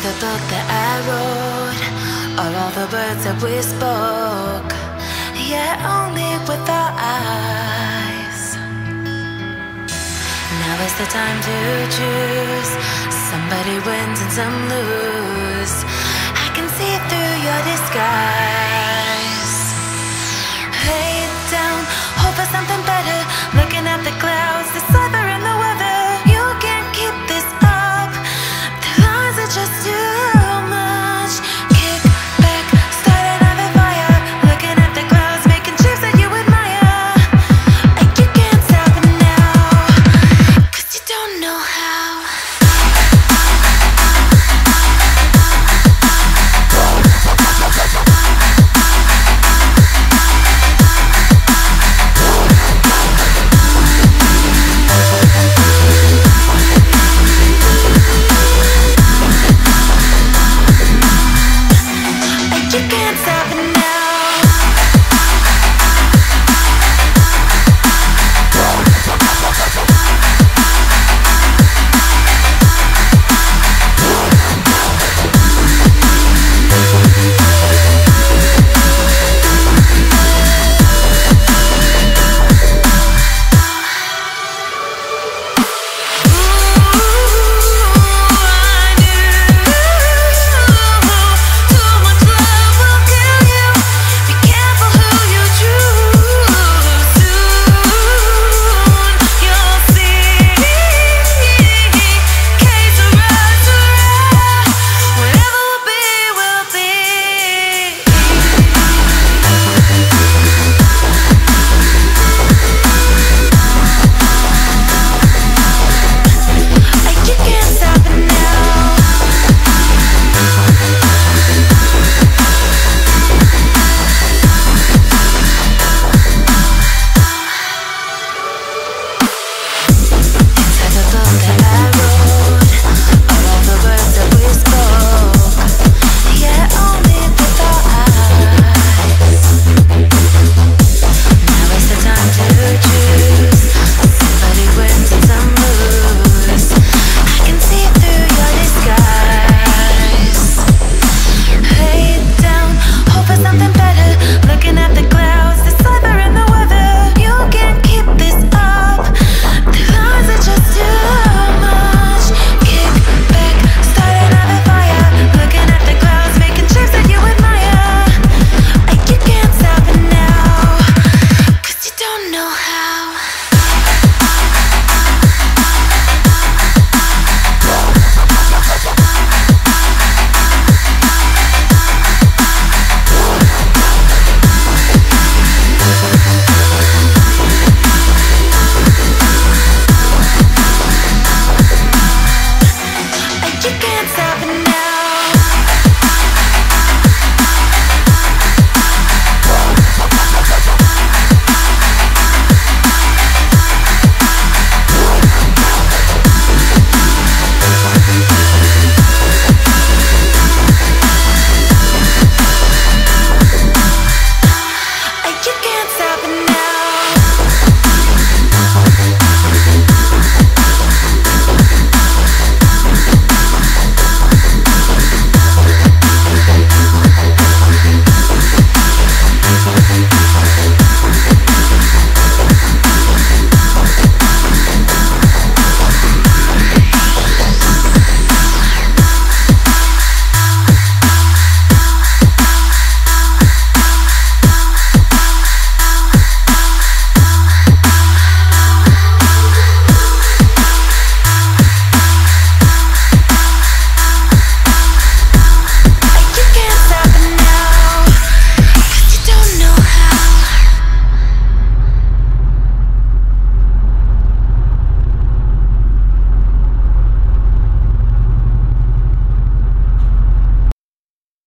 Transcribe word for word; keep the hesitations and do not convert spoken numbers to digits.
the book that I wrote, or all the words that we spoke, yet only with our eyes. Now is the time to choose. Somebody wins and some lose. I can see through your disguise. Lay down, hope for something better. Looking at the clouds, decipher in the weather. You can't keep this up. The lies are just too much. Kick back, start another fire. Looking at the clouds, making shapes that you admire. And you can't stop it now, 'cause you don't know how. You can't stop it now.